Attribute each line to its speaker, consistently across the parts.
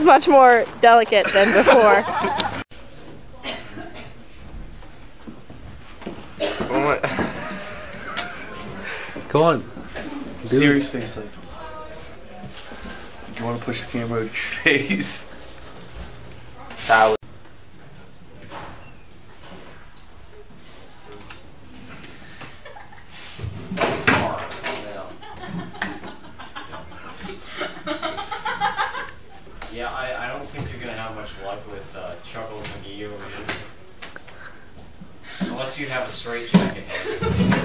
Speaker 1: much more delicate than before.
Speaker 2: Oh my.
Speaker 3: Come on.
Speaker 2: Serious face, like. You want to push the camera with your face? That was.
Speaker 4: Yeah, I don't think you're gonna have much luck with Chuckles McGee over here. Unless you have a straight jacket head.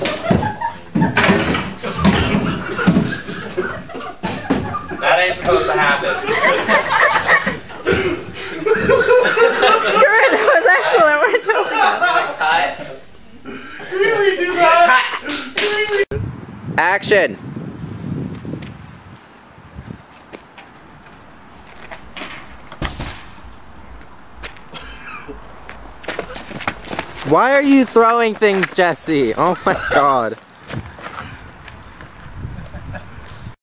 Speaker 5: That ain't supposed to happen.
Speaker 1: Screw it, that was excellent. We're just
Speaker 5: Cut. Can we redo that? Action. Why are you throwing things, Jesse? Oh my god.